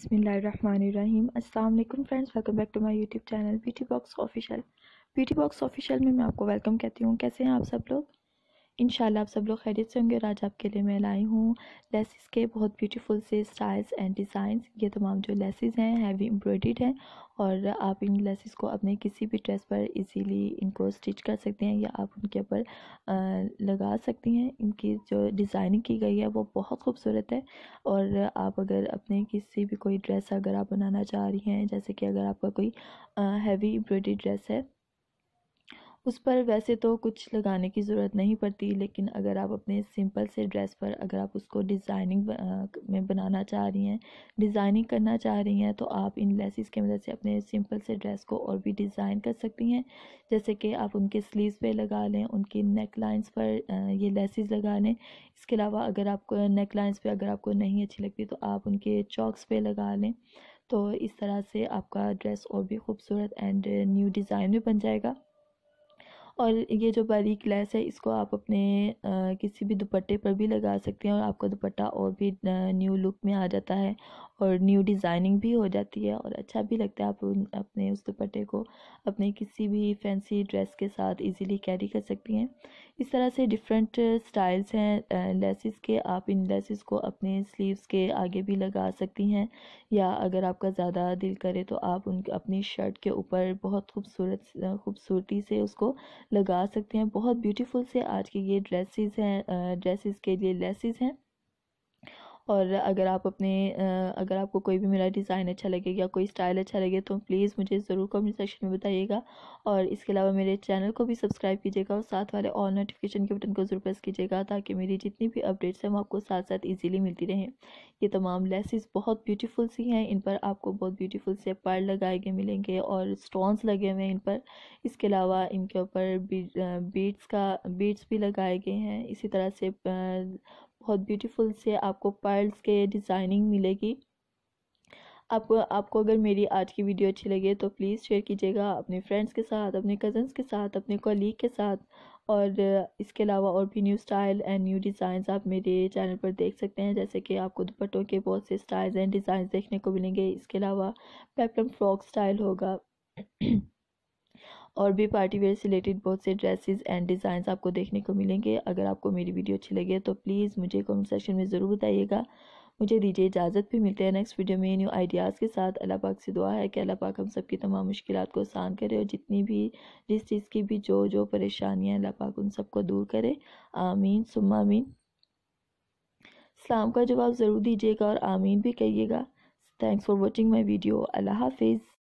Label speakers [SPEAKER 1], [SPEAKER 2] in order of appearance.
[SPEAKER 1] बिस्मिल्लाहिर्रहमानिर्रहीम। अस्सलाम वालेकुम friends, welcome back to my YouTube channel beauty box official. Beauty box official में मैं आपको वेलकम कहती हूँ। कैसे हैं आप सब लोग? इंशाल्लाह आप सब लोग खैरियत से होंगे। और आज आपके लिए मैं लाई हूँ लेसिस के बहुत ब्यूटीफुल से स्टाइल्स एंड डिज़ाइंस। ये तमाम जो लेसिस हैं हैवी एम्ब्रॉयडर्ड हैं और आप इन लेसिस को अपने किसी भी ड्रेस पर इजीली इनको स्टिच कर सकते हैं या आप उनके ऊपर लगा सकती हैं। इनकी जो डिज़ाइनिंग की गई है वो बहुत खूबसूरत है। और आप अगर अपने किसी भी कोई ड्रेस अगर आप बनाना चाह रही हैं, जैसे कि अगर आपका कोई हैवी एम्ब्रॉयडर्ड ड्रेस है, उस पर वैसे तो कुछ लगाने की ज़रूरत नहीं पड़ती, लेकिन अगर आप अपने सिंपल से ड्रेस पर अगर आप उसको डिज़ाइनिंग में बनाना चाह रही हैं, डिज़ाइनिंग करना चाह रही हैं, तो आप इन लेसिस की मदद से अपने सिंपल से ड्रेस को और भी डिज़ाइन कर सकती हैं। जैसे कि आप उनके स्लीव्स पे लगा लें, उनकी नेक लाइन्स पर ये लेसिस लगा लें। इसके अलावा अगर आपको नेक लाइन्स पर अगर आपको नहीं अच्छी लगती तो आप उनके चॉक्स पे लगा लें। तो इस तरह से आपका ड्रेस और भी खूबसूरत एंड न्यू डिज़ाइन में बन जाएगा। और ये जो बारीक लेस है इसको आप अपने किसी भी दुपट्टे पर भी लगा सकते हैं और आपका दुपट्टा और भी न्यू लुक में आ जाता है और न्यू डिज़ाइनिंग भी हो जाती है और अच्छा भी लगता है। आप अपने उस दुपट्टे को अपने किसी भी फैंसी ड्रेस के साथ इजीली कैरी कर सकती हैं। इस तरह से डिफरेंट स्टाइल्स हैं लेसिस के। आप इन लेसिस को अपने स्लीव्स के आगे भी लगा सकती हैं या अगर आपका ज़्यादा दिल करे तो आप उन अपनी शर्ट के ऊपर बहुत खूबसूरती से उसको लगा सकते हैं। बहुत ब्यूटीफुल से आज के ये ड्रेसेस हैं, ड्रेसेस के लिए लेसिस हैं। और अगर आप अगर आपको कोई भी मेरा डिज़ाइन अच्छा लगे या कोई स्टाइल अच्छा लगे तो प्लीज़ मुझे ज़रूर कमेंट सेक्शन में बताइएगा। और इसके अलावा मेरे चैनल को भी सब्सक्राइब कीजिएगा और साथ वाले ऑल नोटिफिकेशन के बटन को ज़रूर प्रेस कीजिएगा ताकि मेरी जितनी भी अपडेट्स हैं वो आपको साथ साथ ईजीली मिलती रहें। ये तमाम लेसिस बहुत ब्यूटीफुल सी हैं। इन पर आपको बहुत ब्यूटीफुल से पर्ल लगाए गए मिलेंगे और स्टोन्स लगे हुए हैं इन पर। इसके अलावा इनके ऊपर बीड्स भी लगाए गए हैं। इसी तरह से बहुत ब्यूटीफुल से आपको पर्ल्स के डिज़ाइनिंग मिलेगी। आपको अगर मेरी आज की वीडियो अच्छी लगे तो प्लीज़ शेयर कीजिएगा अपने फ्रेंड्स के साथ, अपने कज़न्स के साथ, अपने कॉलीग के साथ। और इसके अलावा और भी new style and new designs आप मेरे चैनल पर देख सकते हैं। जैसे कि आपको दुपट्टों के बहुत से स्टाइल्स एंड डिज़ाइंस देखने को मिलेंगे। इसके अलावा पेप्लम फ्रॉक स्टाइल होगा और भी पार्टी वेयर से रिलेटेड बहुत से ड्रेसेस एंड डिज़ाइंस आपको देखने को मिलेंगे। अगर आपको मेरी वीडियो अच्छी लगे तो प्लीज़ मुझे कमेंट सेक्शन में ज़रूर बताइएगा। मुझे दीजिए इजाज़त। भी मिलते हैं नेक्स्ट वीडियो में न्यू आइडियाज़ के साथ। अल्लाह पाक से दुआ है कि अल्लाह पाक हम सब की तमाम मुश्किलात को आसान करे और जिस चीज़ की भी जो परेशानियाँ अल्लाह पाक उन सबको दूर करे। आमीन सुम्मा आमीन। सलाम का जवाब ज़रूर दीजिएगा और आमीन भी कहिएगा। Thanks for watching my video. अल्लाह हाफिज़।